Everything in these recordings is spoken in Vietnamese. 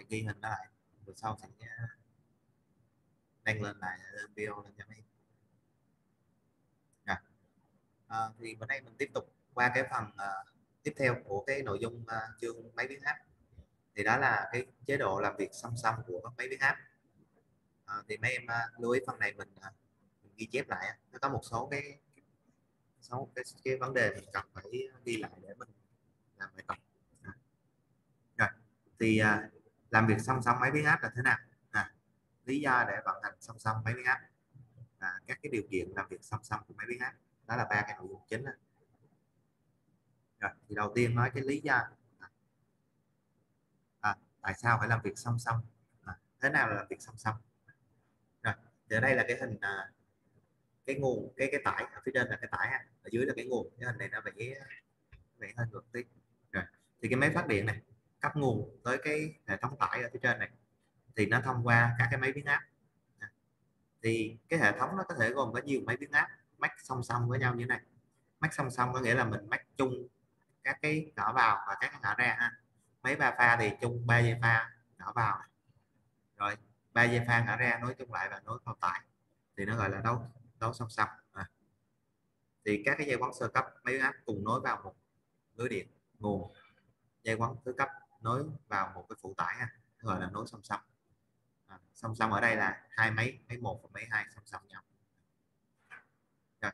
ghi hình đó lại rồi sau sẽ đăng lên lại video lên cho mấy. Rồi. Thì bữa nay mình tiếp tục qua cái phần tiếp theo của cái nội dung chương máy biến áp, thì đó là cái chế độ làm việc song song của máy biến áp. Thì mấy em lưu ý phần này mình ghi chép lại, nó có một số cái vấn đề mình cần phải ghi lại để mình làm bài tập. Rồi thì làm việc song song máy biến áp là thế nào, lý do để vận hành song song máy biến áp, các cái điều kiện làm việc song song của máy biến áp, đó là ba cái nội dung chính đó. Rồi thì đầu tiên nói cái lý do tại sao phải làm việc song song, thế nào là làm việc song song. Rồi thì ở đây là cái hình cái nguồn, cái tải ở phía trên là cái tải, ở dưới là cái nguồn. Cái hình này nó vẽ hơi ngược tí. Rồi thì cái máy phát điện này cấp nguồn tới cái hệ thống tải ở phía trên này, thì nó thông qua các cái máy biến áp. Thì cái hệ thống nó có thể gồm có nhiều máy biến áp mắc song song với nhau như thế này. Mắc song song có nghĩa là mình mắc chung các cái ngõ vào và các cái ngõ ra ha. Máy 3 pha thì chung 3 dây pha ngõ vào, rồi 3 dây pha ngõ ra nối chung lại và nối vào tải, thì nó gọi là đấu song song. Thì các cái dây quấn sơ cấp máy biến áp cùng nối vào một lưới điện nguồn, dây quấn thứ cấp nối vào một cái phụ tải ha, gọi là nối song song. Song song ở đây là hai máy 1 và máy 2 song song nhau. Rồi.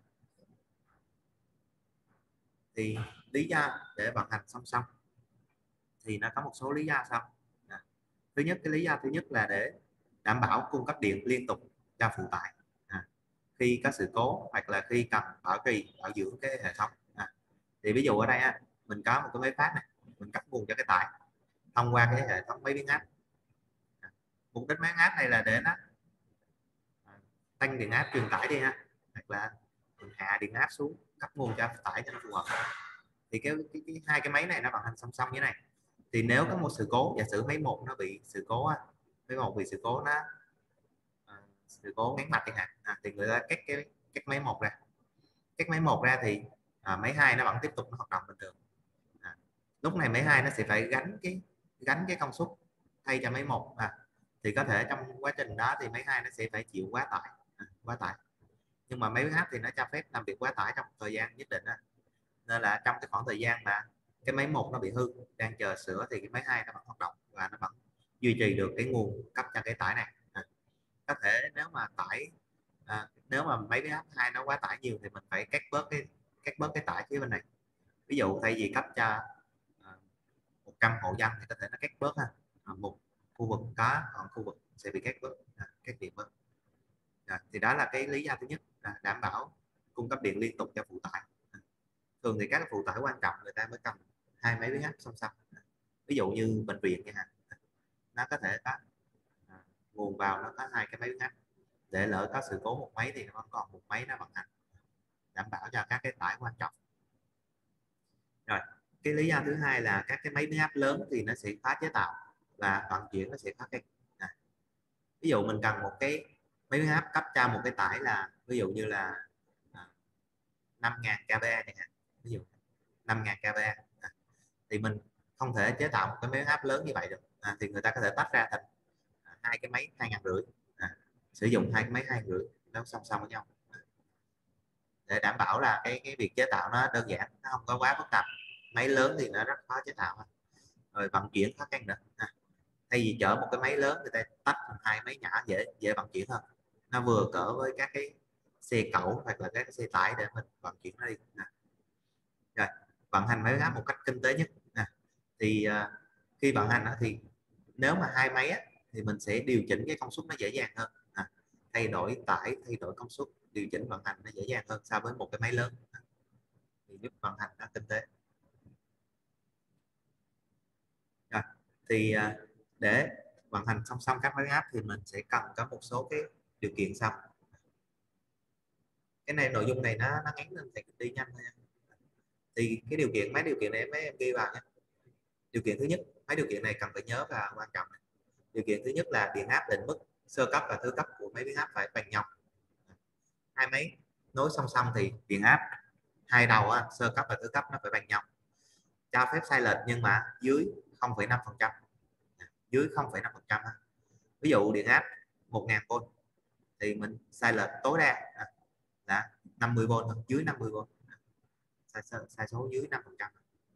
Thì lý do để vận hành song song thì nó có một số lý do sau. Thứ nhất, cái lý do thứ nhất là để đảm bảo cung cấp điện liên tục cho phụ tải khi có sự cố hoặc là khi cần bảo trì bảo dưỡng cái hệ thống. Thì ví dụ ở đây mình có một cái máy phát này, mình cấp nguồn cho cái tải thông qua cái hệ thống máy biến áp. Mục đích máy biến áp này là để nó tăng điện áp truyền tải đi ha, hoặc là mình hạ điện áp xuống cấp nguồn cho tải cho nó phù hợp. Thì hai cái máy này nó vận hành song song như này. Thì nếu có một sự cố, giả sử máy 1 nó bị sự cố, máy 1 bị sự cố, nó sự cố ngắn mạch chẳng hạn, thì người ta cách máy 1 ra, thì máy 2 nó vẫn tiếp tục nó hoạt động bình thường. Lúc này máy 2 nó sẽ phải gánh cái công suất thay cho máy 1. Thì có thể trong quá trình đó thì máy 2 nó sẽ phải chịu quá tải. Nhưng mà máy biến áp thì nó cho phép làm việc quá tải trong một thời gian nhất định nên là trong cái khoảng thời gian mà cái máy 1 nó bị hư đang chờ sửa thì cái máy 2 nó vẫn hoạt động và nó vẫn duy trì được cái nguồn cấp cho cái tải này. Có thể nếu mà máy biến áp 2 nó quá tải nhiều thì mình phải cắt bớt cái tải phía bên này. Ví dụ thay vì cấp cho 100 hộ dân thì có thể nó cắt bớt một khu vực có, còn khu vực sẽ bị cắt bớt, cắt điện bớt. Thì đó là cái lý do thứ nhất, là đảm bảo cung cấp điện liên tục cho phụ tải. Thường thì các phụ tải quan trọng người ta mới cần hai máy biến áp song song. Ví dụ như bệnh viện chẳng hạn, nó có thể có nguồn vào nó có hai cái máy biến áp, để lỡ có sự cố một máy thì nó vẫn còn một máy nó vận hành, đảm bảo cho các cái tải quan trọng. Rồi cái lý do thứ hai là các cái máy biến áp lớn thì nó sẽ khó chế tạo và vận chuyển nó sẽ khó khăn. Ví dụ mình cần một cái máy biến áp cấp cho một cái tải là ví dụ như là 5.000 kVA chẳng hạn, ví dụ 5.000 kVA, thì mình không thể chế tạo một cái máy biến áp lớn như vậy được. Thì người ta có thể tách ra thành hai cái máy 2.500, sử dụng hai cái máy 2.500 nó song song với nhau để đảm bảo là cái việc chế tạo nó đơn giản, nó không có quá phức tạp. Máy lớn thì nó rất khó chế tạo, rồi vận chuyển khó khăn nữa. Thay vì chở một cái máy lớn, người ta tách thành hai máy nhỏ dễ vận chuyển hơn, nó vừa cỡ với các cái xe cẩu hoặc là các cái xe tải để mình vận chuyển nó đi. Rồi vận hành máy biến áp một cách kinh tế nhất. Thì khi vận hành thì nếu mà hai máy thì mình sẽ điều chỉnh cái công suất nó dễ dàng hơn, thay đổi tải, thay đổi công suất, điều chỉnh vận hành nó dễ dàng hơn so với một cái máy lớn, thì giúp vận hành nó kinh tế. Rồi thì để vận hành song song các máy áp thì mình sẽ cần có một số cái điều kiện sau. Cái này nội dung này nó ngắn nên phải đi nhanh thôi. Thì cái mấy điều kiện này mấy em ghi vào nhé. Điều kiện thứ nhất, mấy điều kiện này cần phải nhớ và quan trọng. Điều kiện thứ nhất là điện áp định mức sơ cấp và thứ cấp của máy biến áp phải bằng nhau. Hai máy nối song song thì điện áp hai đầu sơ cấp và thứ cấp nó phải bằng nhau. Cho phép sai lệch nhưng mà dưới 0,5%, dưới 0,5%. Ví dụ điện áp 1000V thì mình sai lệch tối đa là 50V thôi, dưới 50V, sai số dưới 5%.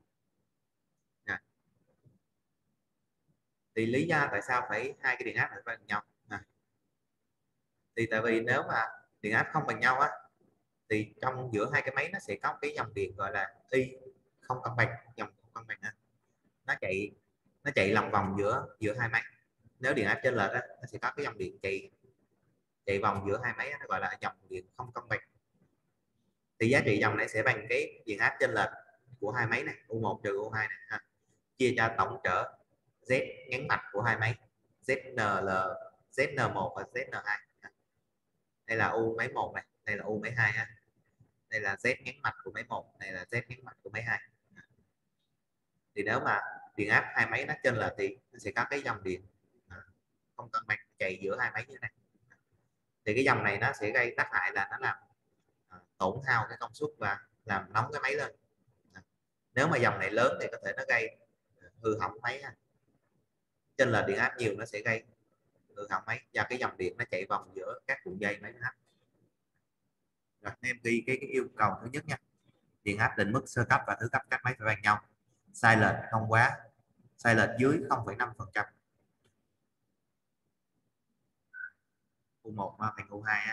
Thì lý do tại sao phải hai cái điện áp này bằng nhau thì tại vì nếu mà điện áp không bằng nhau thì trong giữa hai cái máy nó sẽ có cái dòng điện gọi là y không cân bằng, dòng không cân bằng nó chạy lòng vòng giữa hai máy. Nếu điện áp chênh lệch nó sẽ có cái dòng điện chạy vòng giữa hai máy, nó gọi là dòng điện không cân bằng. Thì giá trị dòng này sẽ bằng cái điện áp chênh lệch của hai máy này, U1 trừ U2 này chia cho tổng trở Z ngắn mạch của hai máy, ZN1 và ZN2. Đây là U máy 1 này, đây là U máy 2 đây là Z ngắn mạch của máy 1, đây là Z ngắn mạch của máy 2. Thì nếu mà điện áp hai máy nó chênh lệch thì nó sẽ có cái dòng điện không cân bằng chạy giữa hai máy như này. Thì cái dòng này nó sẽ gây tác hại là nó làm tổn hao cái công suất và làm nóng cái máy lên. Nếu mà dòng này lớn thì có thể nó gây hư hỏng máy. Chênh lệch điện áp nhiều nó sẽ gây hư hỏng máy do cái dòng điện nó chạy vòng giữa các cuộn dây máy áp. Rồi em ghi cái yêu cầu thứ nhất nha. Điện áp định mức sơ cấp và thứ cấp các máy phải bằng nhau. Sai lệch dưới 0,5%. U1 thành U2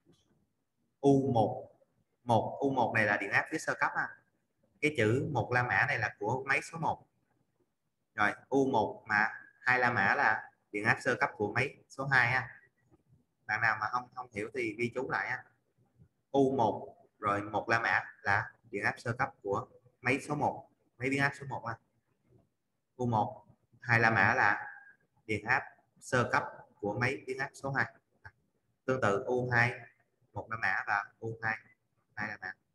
U1 này là điện áp phía sơ cấp cái chữ 1 la mã này là của máy số 1. Rồi U1 mà 2 la mã là điện áp sơ cấp của máy số 2 Bạn nào mà không hiểu thì ghi chú lại U1 rồi 1 la mã là điện áp sơ cấp của máy số 1, máy biến áp số 1 U1 2 la mã là điện áp sơ cấp của máy biến áp số 2. Tương tự U2 1 la mã và U2 2 la mã.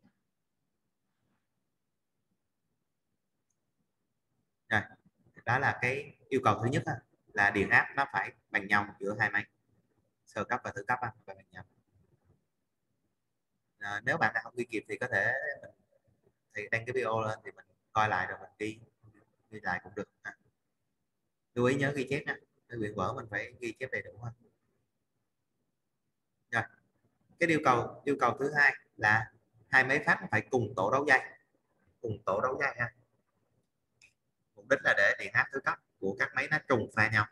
Rồi, đó là cái yêu cầu thứ nhất là điện áp nó phải bằng nhau giữa hai máy sơ cấp và thứ cấp phải bằng nhau. Nếu bạn nào không ghi kịp thì có thể thì đăng cái video lên thì mình coi lại rồi mình ghi lại cũng được. Lưu ý nhớ ghi chép nha, cái quyển vở mình phải ghi chép đầy đủ. Rồi, cái yêu cầu thứ hai là hai máy phát phải cùng tổ đấu dây, mục đích là để điện áp thứ cấp của các máy nó trùng pha nhau.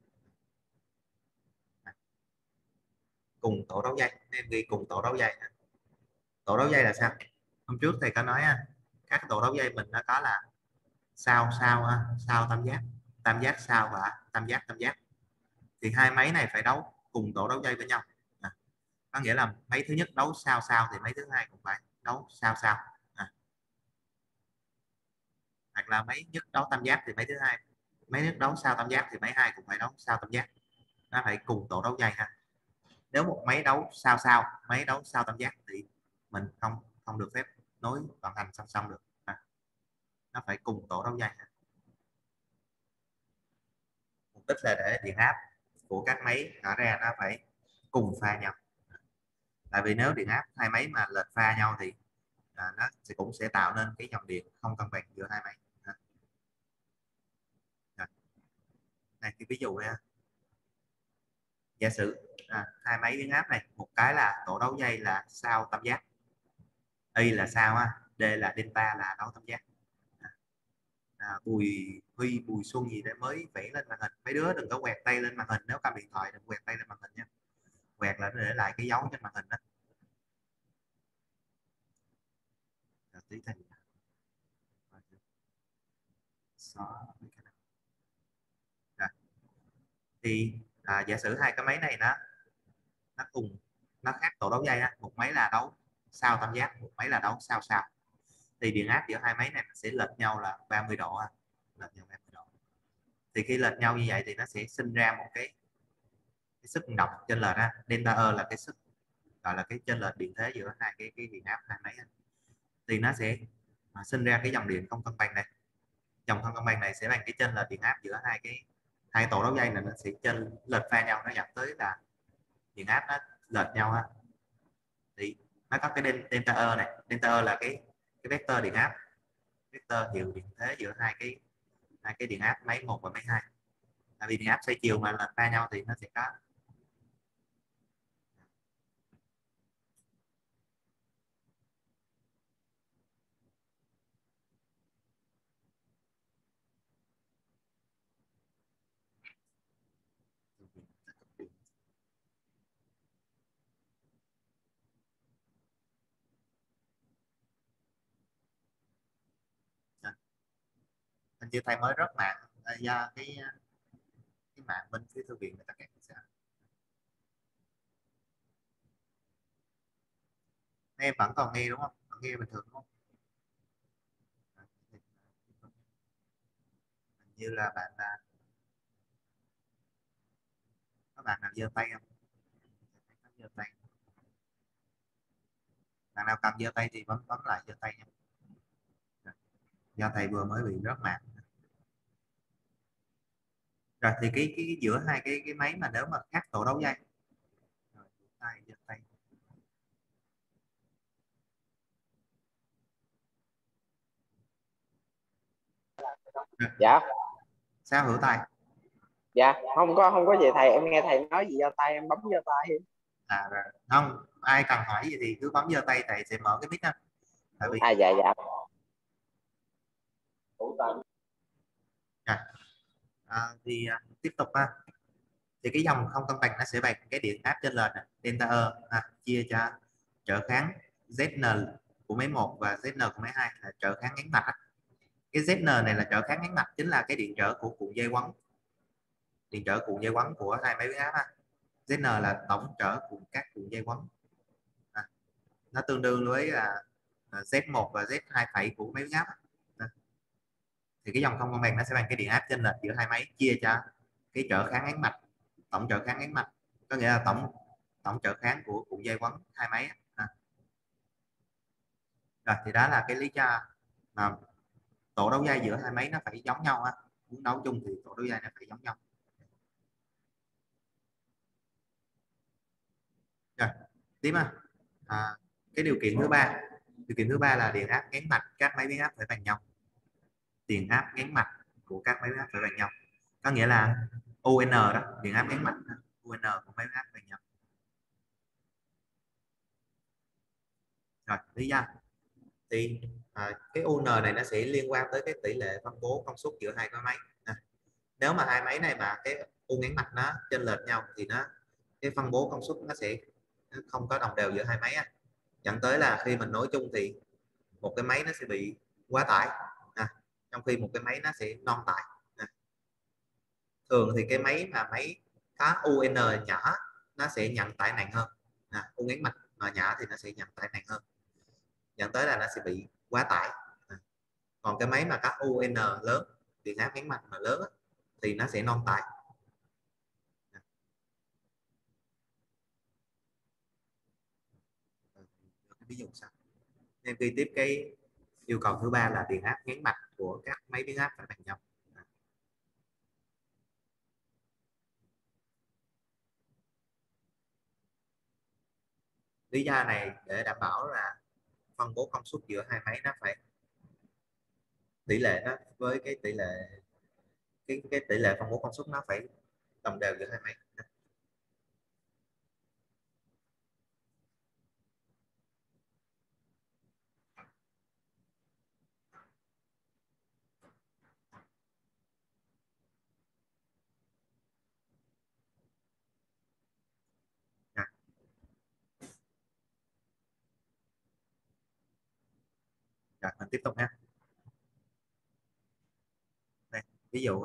Cùng tổ đấu dây, em ghi cùng tổ đấu dây. Tổ đấu dây là sao? Hôm trước thầy có nói các tổ đấu dây mình nó có là sao tam giác sao và tam giác. Thì hai máy này phải đấu cùng tổ đấu dây với nhau. Có nghĩa là máy thứ nhất đấu sao thì máy thứ hai cũng phải đấu sao. Hoặc là máy nhất đấu tam giác thì máy nhất đấu sao tam giác thì máy hai cũng phải đấu sao tam giác. Nó phải cùng tổ đấu dây Nếu một máy đấu sao máy đấu sao tam giác thì mình không được phép nối vận hành song song được. Nó phải cùng tổ đấu dây. Mục đích là để điện áp của các máy rõ ra nó phải cùng pha nhau. Tại vì nếu điện áp hai máy mà lệch pha nhau thì nó cũng sẽ tạo nên cái dòng điện không cân bằng giữa hai máy. Này cái ví dụ nha, giả sử hai máy biến áp này, một cái là tổ đấu dây là sao tam giác, y là sao D là delta là đấu tam giác. Bùi Huy Bùi Xuân gì đấy mới vẽ lên màn hình, mấy đứa đừng có quẹt tay lên màn hình, nếu cầm điện thoại đừng quẹt tay lên màn hình nha, quẹt là để lại cái dấu trên màn hình đó. Rồi, tí thì rồi. Thì giả sử hai cái máy này nó cùng, nó khác tổ đấu dây một máy là đấu sao tam giác, một máy là đấu sao, thì điện áp giữa hai máy này sẽ lệch nhau là 30 độ lệch nhau 30 độ. Thì khi lệch nhau như vậy thì nó sẽ sinh ra một cái sức động chênh lệch delta E là cái sức gọi là cái chênh lệch điện thế giữa hai cái điện áp hai máy thì nó sẽ sinh ra cái dòng điện không cân bằng này. Dòng không cân bằng này sẽ bằng cái chênh lệch điện áp giữa hai tổ đấu dây này, nó sẽ chênh lệch pha nhau, nó dẫn tới là điện áp nó lệch nhau thì nó có cái delta E này. Delta E là cái vector điện áp, vector hiệu điện thế giữa hai cái điện áp máy 1 và máy 2. tại vì điện áp xoay chiều mà là pha nhau thì nó sẽ có. Hình như thầy mới rớt mạng do cái mạng bên phía thư viện người ta cắt sao. Em vẫn còn nghe đúng không, vẫn nghe bình thường đúng không? Hình như là bạn là các bạn nào giơ tay không? Giơ tay. Bạn nào cầm giơ tay thì bấm lại giơ tay nha. Do thầy vừa mới bị rớt mạng. Rồi thì cái giữa hai cái máy mà nếu mà khác tổ đấu dây rồi tay giơ tay. Rồi. Dạ. Sao hữu tài? Dạ, không có gì thầy, em nghe thầy nói gì giơ tay em bấm giơ tay. Rồi. Không ai cần hỏi gì thì cứ bấm giơ tay, thầy sẽ mở cái mic á. Tại vì Dạ dạ. rồi. Tiếp tục ha. Thì cái dòng không cân bằng nó sẽ bằng cái điện áp trên lệch này, delta E chia cho trở kháng Zn của máy 1 và Zn của máy 2 là trở kháng ngắn mạch. Cái Zn này là trở kháng ngắn mạch, chính là cái điện trở của cuộn dây quấn, điện trở cuộn dây quấn của hai máy biến áp. Zn là tổng trở của các cuộn dây quấn, nó tương đương với Z1 và Z2 phẩy của máy biến áp. Thì cái dòng không cân bằng nó sẽ bằng cái điện áp chênh lệch giữa hai máy chia cho cái trở kháng ngắn mạch, tổng trở kháng ngắn mạch, có nghĩa là tổng tổng trở kháng của cuộn dây quấn hai máy. Rồi thì đó là cái lý do mà tổ đấu dây giữa hai máy nó phải giống nhau ha. Muốn đấu chung thì tổ đấu dây nó phải giống nhau. Rồi tiếp cái điều kiện thứ ba là điện áp ngắn mạch các máy biến áp phải bằng nhau. Điện áp ngắn mạch của các máy biến áp phải bằng nhau, có nghĩa là UN đó, điện áp ngắn mạch UN của máy biến áp bằng nhau. Rồi lý do thì cái UN này nó sẽ liên quan tới cái tỷ lệ phân bố công suất giữa hai cái máy. Nếu mà hai máy này mà cái U ngắn mạch nó chênh lệch nhau thì cái phân bố công suất nó sẽ không có đồng đều giữa hai máy dẫn tới là khi mình nối chung thì một cái máy nó sẽ bị quá tải trong khi một cái máy nó sẽ non tải. Thường thì cái máy có UN nhỏ nó sẽ nhận tải nặng hơn, U ngắn mạch mà nhỏ thì nó sẽ nhận tải nặng hơn, dẫn tới là nó sẽ bị quá tải. Còn cái máy mà có UN lớn, điện áp ngắn mạch mà lớn thì nó sẽ non tải. Ví dụ sao nên khi tiếp cái yêu cầu thứ ba là điện áp ngắn mạch của các máy biến áp phải bằng nhau. Lý do này để đảm bảo là phân bố công suất giữa hai máy nó phải tỷ lệ nó với cái tỷ lệ cái tỷ lệ phân bố công suất nó phải đồng đều giữa hai máy. Rồi, mình tiếp tục ha. Đây, ví dụ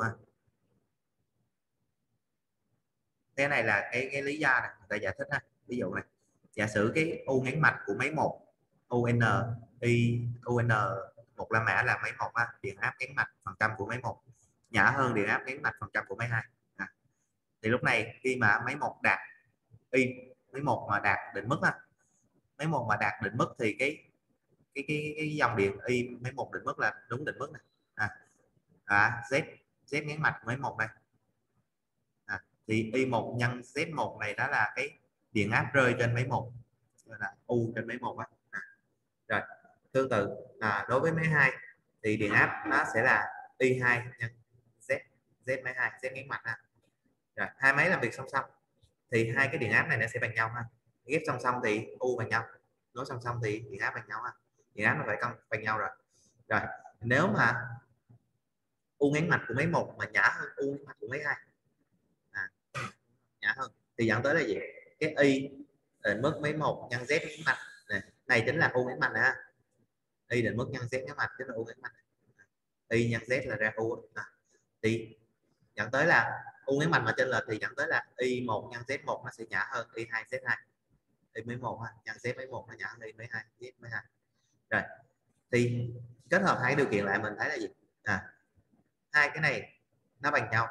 cái này là cái lý do này người ta giải thích ha. Ví dụ này, giả sử cái u ngắn mạch của máy 1 UN y UN một la mã là máy 1 điện áp ngắn mạch phần trăm của máy 1 nhỏ hơn điện áp ngắn mạch phần trăm của máy 2. Thì lúc này khi mà máy 1 đạt y máy 1 mà đạt định mức máy 1 mà đạt định mức thì cái dòng điện y máy 1 định mức là đúng định mức này. Z Z ngắn mạch máy 1 đây. Thì Y1 nhân Z1 này đó là cái điện áp rơi trên máy 1, là U trên máy 1 Rồi tương tự đối với máy 2 thì điện áp nó sẽ là Y2 nhân Z máy 2, Z nhấn mạnh ha. Rồi hai máy làm việc song song thì hai cái điện áp này nó sẽ bằng nhau ha. Ghép song song thì U bằng nhau, nối song song thì điện áp bằng nhau ha. Điện áp nó phải bằng nhau rồi. Rồi nếu mà U ngắn mạch của máy 1 mà nhỏ hơn U ngắn mạch của máy 2, nhỏ hơn thì dẫn tới là gì? Cái Y định mức mấy 1 nhân Z nhấn mạch này chính là U nhấn mạch nè. Y định mức nhân Z nhấn mạch chính là U nhấn mạch. Y nhân Z là ra U thì dẫn tới là U nhấn mạch mà chênh lệch thì dẫn tới là Y1 nhân Z1 nó sẽ nhỏ hơn Y2 Z2. Y mấy 1 nhân Z mấy 1 nó nhỏ hơn Y mấy 2 Z mấy 2. Rồi thì kết hợp hai điều kiện lại mình thấy là gì? Hai cái này nó bằng nhau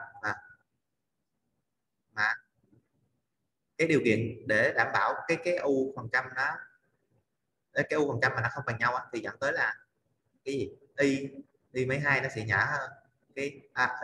mà cái điều kiện để đảm bảo cái U phần trăm nó, cái U phần trăm mà nó không bằng nhau thì dẫn tới là cái gì? Y mấy 2 nó sẽ nhỏ hơn cái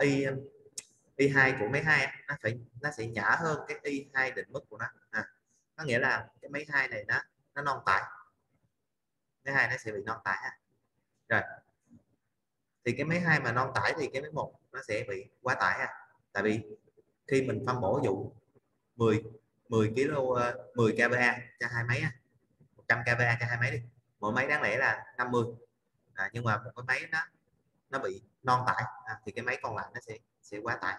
Y2 của mấy 2 nó sẽ nhỏ hơn cái Y2 định mức của nó. Có nghĩa là cái mấy 2 này nó non tải, mấy 2 nó sẽ bị non tải rồi thì cái mấy 2 mà non tải thì cái mấy 1 nó sẽ bị quá tải tại vì khi mình phân bổ dụ 10 10 kVA cho hai máy 100 kVA cho hai máy đi, mỗi máy đáng lẽ là 50 nhưng mà một cái máy nó bị non tải thì cái máy còn lại nó sẽ quá tải.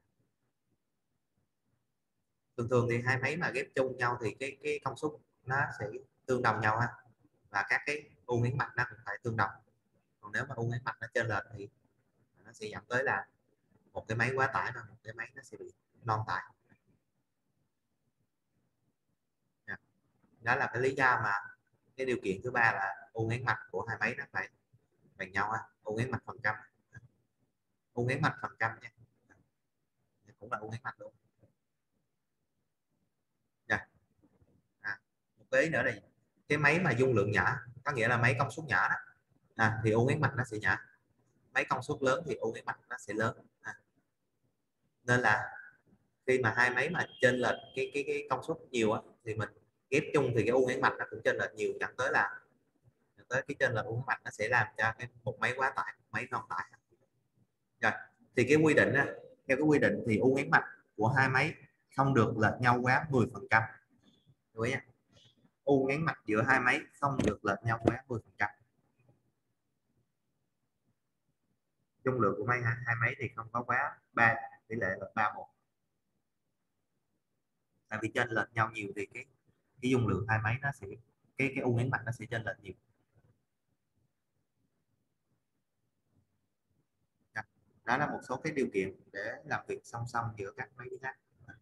Thường thường thì hai máy mà ghép chung nhau thì cái công suất nó sẽ tương đồng nhau và các cái u miếng mạch nó cũng phải tương đồng. Còn nếu mà u miếng mạch nó chênh lệch thì nó sẽ dẫn tới là một cái máy quá tải và một cái máy nó sẽ bị non tải. Đó là cái lý do mà cái điều kiện thứ ba là u miếng mạch của hai máy nó phải bằng nhau u miếng mạch phần trăm, u miếng mạch phần trăm nha, cũng là u miếng mạch luôn. Một cái ý nữa là cái máy mà dung lượng nhỏ, có nghĩa là máy công suất nhỏ đó thì u miếng mạch nó sẽ nhỏ, máy công suất lớn thì u miếng mạch nó sẽ lớn. Nên là khi mà hai máy mà chênh lệch cái công suất nhiều thì mình ghép chung thì cái u miếng mạch nó cũng chênh lệch nhiều, dẫn tới cái chênh lệch u miếng mạch nó sẽ làm cho một máy quá tải, một máy non tải. Rồi thì cái quy định theo cái quy định thì u miếng mạch của hai máy không được lệch nhau quá 10%. Đúng nha, u miếng mạch giữa hai máy không được lệch nhau quá 10%. Dung lượng của hai máy thì không có quá 3, tỷ lệ là 3:1. Tại vì chênh lệch nhau nhiều thì cái dung lượng hai máy nó sẽ cái u miếng mạch nó sẽ chênh lệch nhiều. Đó là một số cái điều kiện để làm việc song song giữa các máy biến áp.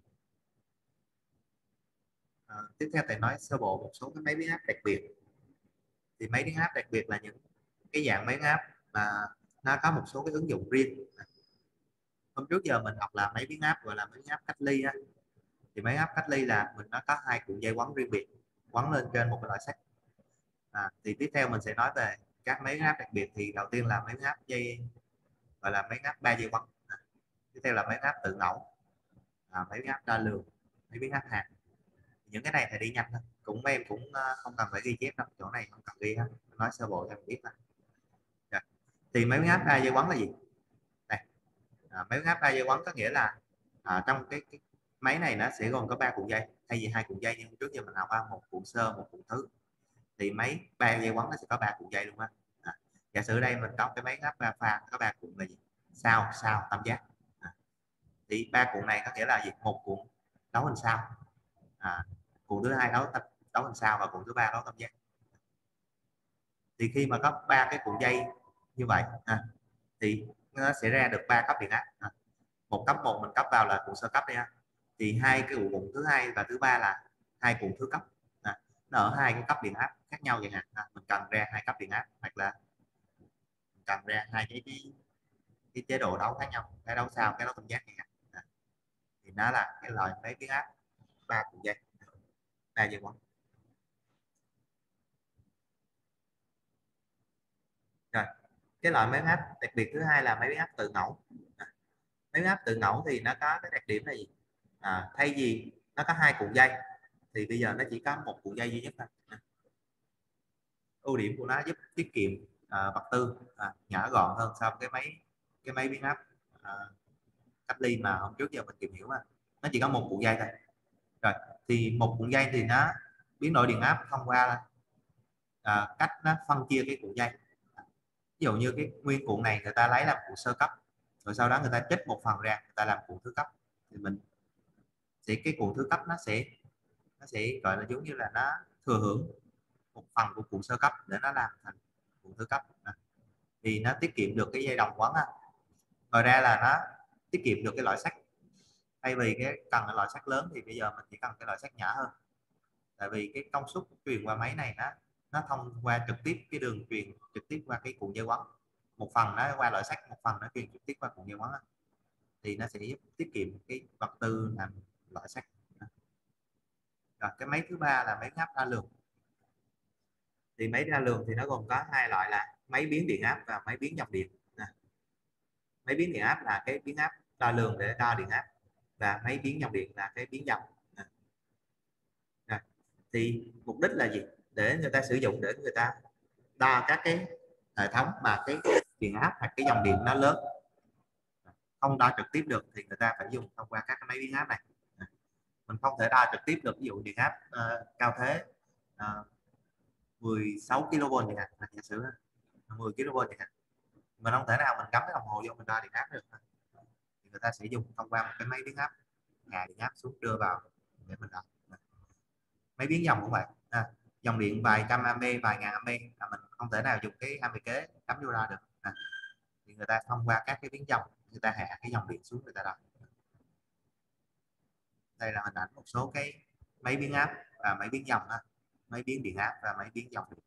Tiếp theo thầy nói sơ bộ một số cái máy biến áp đặc biệt. Thì máy biến áp đặc biệt là những cái dạng máy biến áp mà nó có một số cái ứng dụng riêng. Hôm trước giờ mình học là máy biến áp gọi là máy biến áp cách ly thì máy áp cách ly là mình nó có hai cuộn dây quấn riêng biệt quấn lên trên một cái loại sắt. Thì tiếp theo mình sẽ nói về các máy áp đặc biệt. Thì đầu tiên là máy áp dây gọi là máy áp 3 dây quấn. Tiếp theo là máy áp tự ngẫu, máy áp đo lường, máy áp hạt. Những cái này thầy đi nhanh thôi, em cũng không cần phải ghi chép đâu, chỗ này không cần ghi hết, nói sơ bộ cho em biết thôi. Thì máy áp 3 dây quấn là gì? Đây, máy áp 3 dây quấn có nghĩa là trong cái máy này nó sẽ gồm có 3 cuộn dây thay vì hai cuộn dây, nhưng trước giờ mình học một cuộn sơ, một cuộn thứ. Thì máy 3 dây quấn nó sẽ có 3 cuộn dây luôn giả sử đây mình có cái máy áp 3 pha có 3 cuộn là gì? Sao tam giác. Thì 3 cuộn này có nghĩa là gì? Một cuộn đấu hình sao, cuộn thứ hai đấu hình sao và cuộn thứ ba đấu tam giác. Thì khi mà có 3 cái cuộn dây như vậy thì nó sẽ ra được 3 cấp điện áp. Một cấp 1 mình cấp vào là cuộn sơ cấp đi thì hai cái cuộn thứ hai và thứ ba là hai cuộn thứ cấp. Nó ở hai cái cấp điện áp khác nhau vậy mình cần ra hai cấp điện áp, hoặc là mình cần ra hai cái chế độ đấu khác nhau, cái đấu sao, cái đấu tam giác vậy thì nó là cái loại máy biến áp 3 cuộn dây, 3 dây quấn. Rồi cái loại máy áp đặc biệt thứ hai là máy biến áp tự ngẫu. Máy biến áp tự ngẫu thì nó có cái đặc điểm là gì? Thay vì nó có hai cuộn dây thì bây giờ nó chỉ có một cuộn dây duy nhất thôi. Ưu điểm của nó giúp tiết kiệm vật tư, nhỏ gọn hơn so với cái máy biến áp cách ly mà hôm trước giờ mình tìm hiểu mà nó chỉ có một cuộn dây thôi. Rồi thì một cuộn dây thì nó biến đổi điện áp thông qua cách nó phân chia cái cuộn dây. Ví dụ như cái nguyên cuộn này người ta lấy làm cuộn sơ cấp, rồi sau đó người ta trích một phần ra người ta làm cuộn thứ cấp, thì mình sẽ cái cuộn thứ cấp nó sẽ gọi là giống như là nó thừa hưởng một phần của cuộn sơ cấp để nó làm thành cuộn thứ cấp. Thì nó tiết kiệm được cái dây đồng quấn. Ngoài ra là nó tiết kiệm được cái loại sắt, thay vì cái cần cái loại sắt lớn thì bây giờ mình chỉ cần cái loại sắt nhỏ hơn, tại vì cái công suất truyền qua máy này nó thông qua trực tiếp cái đường truyền trực tiếp qua cái cuộn dây quấn, một phần nó qua loại sắt, một phần nó truyền trực tiếp qua cuộn dây quấn, thì nó sẽ giúp tiết kiệm cái vật tư làm loại sắt. Rồi cái máy thứ ba là máy áp đa lượng. Thì máy đa lượng thì nó gồm có hai loại là máy biến điện áp và máy biến dòng điện. Máy biến điện áp là cái biến áp đo lường để đo điện áp, và máy biến dòng điện là cái biến dòng. Thì mục đích là gì? Để người ta sử dụng để người ta đo các cái hệ thống mà cái điện áp hoặc cái dòng điện nó lớn, không đo trực tiếp được thì người ta phải dùng thông qua các cái máy biến áp này. Mình không thể đo trực tiếp được, ví dụ điện áp cao thế 16 kV chẳng hạn, giả sử 10 kV chẳng hạn, mình không thể nào mình cắm cái đồng hồ vô mình đo điện áp được, thì người ta sẽ dùng thông qua một cái máy biến áp, hạ điện áp xuống đưa vào để mình đo. Máy biến dòng cũng vậy, dòng điện vài trăm ampe vài ngàn ampe mình không thể nào dùng cái ampe kế cắm vô đo được, thì người ta thông qua các cái biến dòng người ta hạ cái dòng điện xuống người ta đo. Đây là hình ảnh một số cái máy biến áp và máy biến dòng, máy biến điện áp và máy biến dòng điện.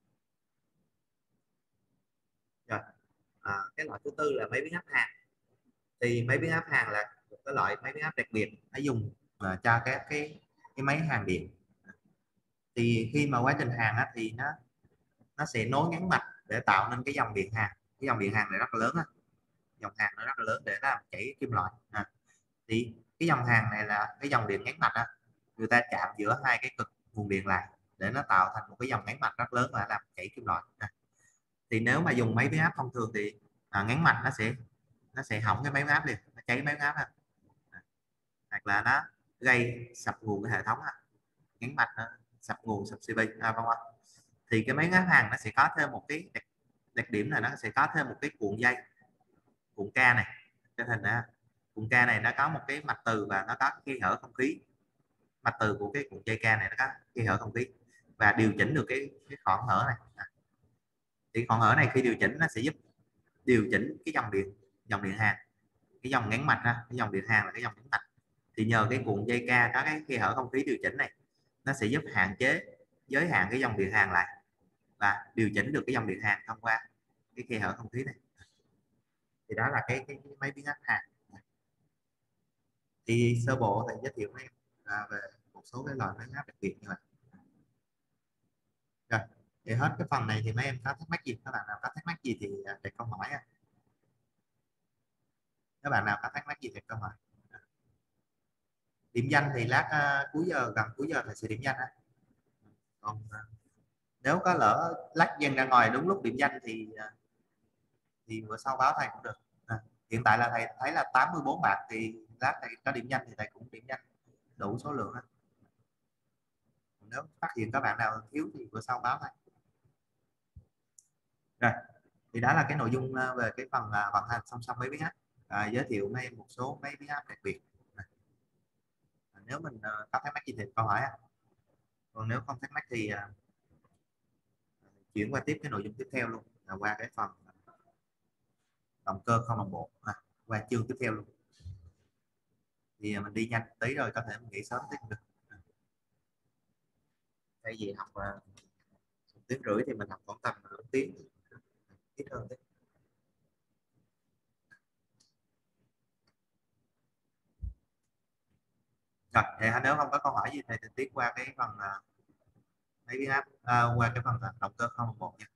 Rồi. Cái loại thứ tư là máy biến áp hàng. Thì máy biến áp hàng là một cái loại máy biến áp đặc biệt, nó dùng cho các cái máy hàng điện. Thì khi mà quá trình hàng thì nó sẽ nối ngắn mạch để tạo nên cái dòng điện hàng. Cái dòng điện hàng này rất là lớn, dòng hàng nó rất là lớn để làm chảy kim loại. Thì cái dòng hàng này là cái dòng điện ngắn mạch, người ta chạm giữa hai cái cực nguồn điện lại để nó tạo thành một cái dòng ngắn mạch rất lớn và làm chảy kim loại. Thì nếu mà dùng máy biến áp thông thường thì ngắn mạch nó sẽ hỏng cái máy biến áp liền, nó cháy máy biến áp, hoặc là nó gây sập nguồn cái hệ thống, ngắn mạch nó sập nguồn, sập CP, vân vân. Thì cái máy biến áp hàng nó sẽ có thêm một cái đặc điểm là nó sẽ có thêm một cái cuộn dây, cuộn K này, cái hình cuộn K này nó có một cái mạch từ và nó có cái hở không khí. Mạch từ của cái cuộn dây K này nó có cái hở không khí và điều chỉnh được cái khoảng hở này. Thì khoảng hở này khi điều chỉnh nó sẽ giúp điều chỉnh cái dòng điện hàng, cái dòng ngắn mạch, cái dòng điện hàng là cái dòng ngắn mạch. Thì nhờ cái cuộn dây K có cái khe hở không khí điều chỉnh này, nó sẽ giúp hạn chế, giới hạn cái dòng điện hàng lại và điều chỉnh được cái dòng điện hàng thông qua cái khe hở không khí này. Thì đó là cái máy biến áp hàng. Thì sơ bộ thầy giới thiệu với em về một số cái loại máy áp đặc biệt như vậy. Rồi, thì hết cái phần này thì mấy em có thắc mắc gì? Các bạn nào có thắc mắc gì thì đặt câu hỏi. Các bạn nào có thắc mắc gì thì câu hỏi. Điểm danh thì lát gần cuối giờ thầy sẽ điểm danh. Còn nếu có lỡ lát dân ra ngoài đúng lúc điểm danh thì bữa sau báo thầy cũng được. Hiện tại là thầy thấy là 84 bạn, thì lát thầy có điểm danh thì thầy cũng điểm danh đủ số lượng. Nếu phát hiện các bạn nào thiếu thì bữa sau báo thầy. Rồi, thì đó là cái nội dung về cái phần vận hành song song máy biến áp, giới thiệu với em một số máy biến áp đặc biệt. Nếu mình có thắc mắc gì thì câu hỏi, còn nếu không thắc mắc thì chuyển qua tiếp cái nội dung tiếp theo luôn, là qua cái phần động cơ không đồng bộ, qua chương tiếp theo luôn. Thì mình đi nhanh tí rồi có thể mình nghỉ sớm tí cũng được. Thay vì học 1,5 tiếng thì mình học khoảng tầm 1 tiếng, ít hơn đấy. Rồi, thì nếu không có câu hỏi gì thì tiếp qua cái phần máy biến áp, qua cái phần động cơ không đồng bộ nha.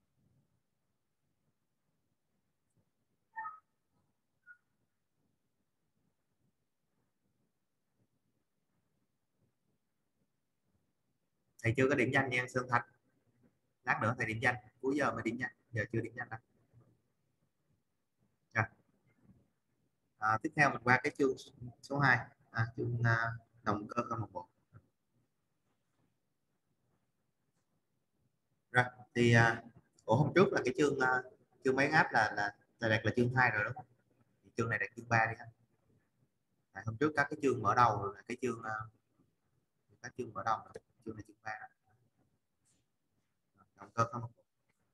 Thầy chưa có điểm danh nha Sơn Thành, lát nữa thầy điểm danh, cuối giờ mới điểm danh, giờ chưa điểm danh đâu. Tiếp theo mình qua cái chương số 2, chương động cơ không đồng bộ. Rồi thì hôm trước là cái chương máy áp là đạt là chương 2 rồi đúng không? Thì chương này đạt chương 3 đi ha. Hôm trước các cái chương mở đầu là cái chương các chương mở đầu là chương này chương 3 động cơ không đồng bộ.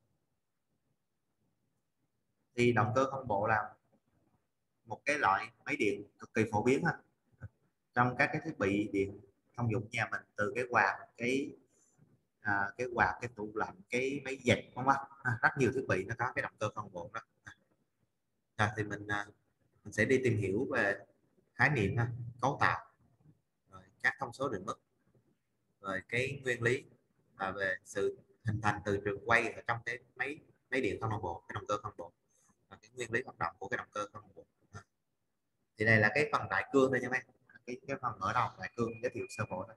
Thì động cơ không bộ là một cái loại máy điện cực kỳ phổ biến ha, trong các cái thiết bị điện thông dụng nhà mình, từ cái quạt, cái quạt, cái tủ lạnh, cái máy giặt, không á, rất nhiều thiết bị nó có cái động cơ không bộ đó. Thì mình sẽ đi tìm hiểu về khái niệm ha, cấu tạo, rồi các thông số định mức, rồi cái nguyên lý, và về sự hình thành từ trường quay ở trong cái máy máy điện không đồng bộ, cái động cơ không bộ, và cái nguyên lý hoạt động của cái động cơ không đồng bộ. Thì đây là cái phần đại cương thôi nha mấy, cái phần mở đầu đại cương giới thiệu sơ bộ thôi.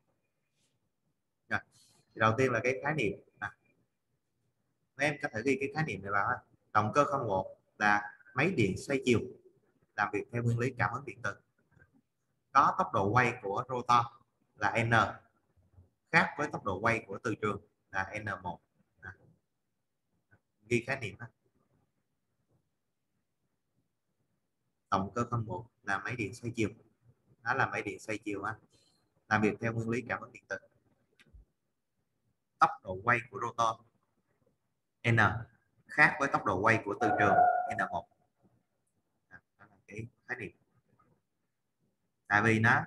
Rồi. Thì đầu tiên là cái khái niệm, mấy em có thể ghi cái khái niệm này vào. Động cơ không bộ là máy điện xoay chiều làm việc theo nguyên lý cảm ứng điện tử, có tốc độ quay của rotor là n, khác với tốc độ quay của từ trường là n1. Ghi khái niệm đó. Động cơ không bộ là máy điện xoay chiều, nó là máy điện xoay chiều làm việc theo nguyên lý cảm ứng điện tử, tốc độ quay của rotor n khác với tốc độ quay của từ trường n1. Đó là cái khái niệm. Tại vì nó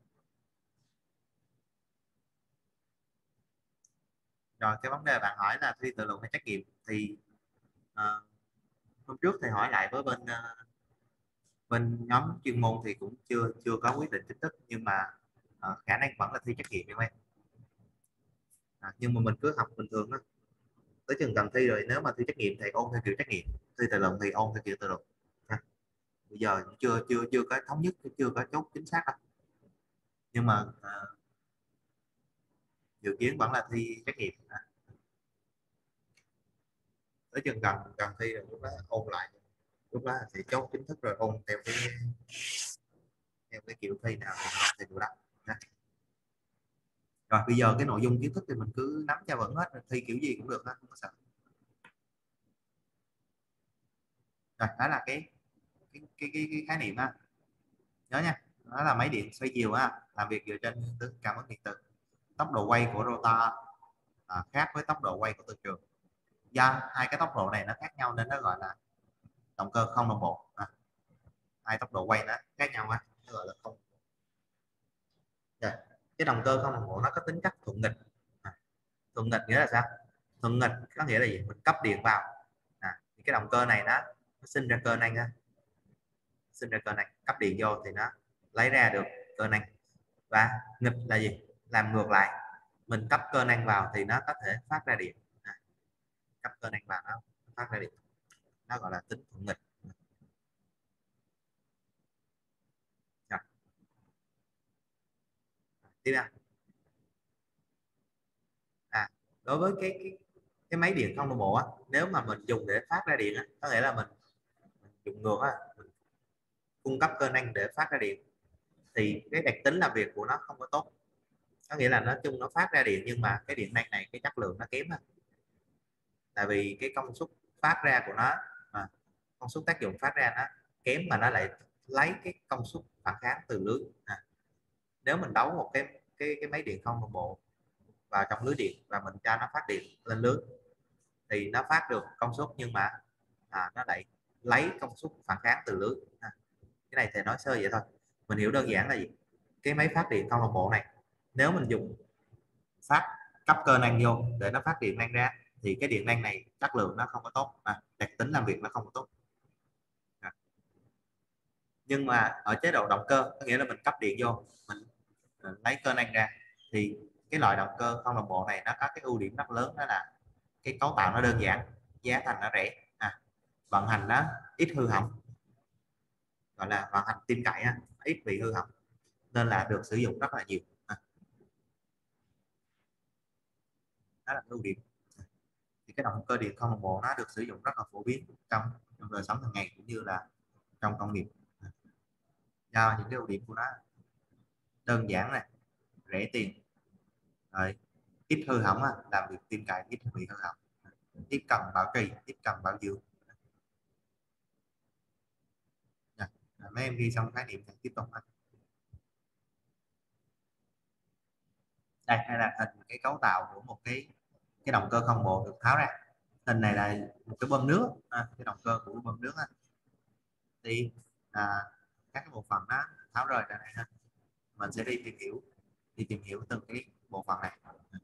rồi, cái vấn đề bạn hỏi là thi tự luận hay trắc nghiệm, thì hôm trước thầy hỏi lại với bên nhóm chuyên môn thì cũng chưa có quyết định chính thức, nhưng mà khả năng vẫn là thi trắc nghiệm em. Nhưng mà mình cứ học bình thường đó, tới chừng cần thi rồi nếu mà thi trắc nghiệm thì ôn theo kiểu trắc nghiệm, thi tự luận thì ôn theo kiểu tự luận. Bây giờ cũng chưa có thống nhất, chưa có chốt chính xác đâu, nhưng mà dự kiến vẫn là thi trắc nghiệm. Tới chừng cần cần thi rồi lúc đó ôn lại, lúc đó thì chốt chính thức rồi ôn theo cái kiểu thi nào thì đủ đó. Rồi bây giờ cái nội dung kiến thức thì mình cứ nắm cho vững hết, thi kiểu gì cũng được hết, không có sợ. Rồi đó là cái khái niệm ha, nhớ nha. Đó là máy điện xoay chiều làm việc dựa trên nguyên tử cảm ứng điện tử, tốc độ quay của rotor khác với tốc độ quay của từ trường. Do hai cái tốc độ này nó khác nhau nên nó gọi là động cơ không đồng bộ. Hai tốc độ quay nó khác nhau nó gọi là không. Rồi. Cái động cơ không đồng bộ nó có tính chất thuận nghịch. Thuận nghịch nghĩa là sao? Thuận nghịch có nghĩa là gì? Mình cấp điện vào, thì cái động cơ này nó sinh ra cơ năng, sinh ra cơ năng, cấp điện vô thì nó lấy ra được cơ năng. Và nghịch là gì? Làm ngược lại, mình cấp cơ năng vào thì nó có thể phát ra điện. Cấp cơ năng vào nó phát ra điện, nó gọi là tính thuận nghịch. Rồi. Tiếp theo. Đối với cái máy điện không đồng bộ nếu mà mình dùng để phát ra điện có nghĩa là mình dùng ngược mình cung cấp cơ năng để phát ra điện, thì cái đặc tính làm việc của nó không có tốt. Có nghĩa là nói chung nó phát ra điện nhưng mà cái điện năng này cái chất lượng nó kém tại vì cái công suất phát ra của nó, công suất tác dụng phát ra nó kém, mà nó lại lấy cái công suất phản kháng từ lưới. Nếu mình đấu một cái máy điện không đồng bộ vào trong lưới điện và mình cho nó phát điện lên lưới thì nó phát được công suất, nhưng mà nó lại lấy công suất phản kháng từ lưới. Cái này thì nói sơ vậy thôi, mình hiểu đơn giản là gì. Cái máy phát điện không đồng bộ này, nếu mình dùng phát cấp cơ năng vô để nó phát điện năng ra thì cái điện năng này chất lượng nó không có tốt, đặc tính làm việc nó không có tốt. Nhưng mà ở chế độ động cơ có nghĩa là mình cấp điện vô, mình lấy cơ năng ra, thì cái loại động cơ không đồng bộ này nó có cái ưu điểm rất lớn, đó là cái cấu tạo nó đơn giản, giá thành nó rẻ, vận hành nó ít hư hỏng, gọi là vận hành tin cậy, ít bị hư hỏng, nên là được sử dụng rất là nhiều. Đó là ưu điểm. Thì cái động cơ điện không đồng bộ nó được sử dụng rất là phổ biến trong đời sống hàng ngày cũng như là trong công nghiệp. do những cái ưu điểm của nó đơn giản này, rẻ tiền, rồi ít hư hỏng làm việc tin cậy, ít bị hư hỏng, ít cần bảo trì, ít cần bảo dưỡng. Mấy em ghi xong khái niệm thì tiếp tục đây, hay là hình cái cấu tạo của một cái động cơ không bộ được tháo ra. Hình này là một cái bơm nước, cái động cơ của bơm nước thì các cái bộ phận đó tháo rời ra này. Mình sẽ đi tìm hiểu từng cái bộ phận này.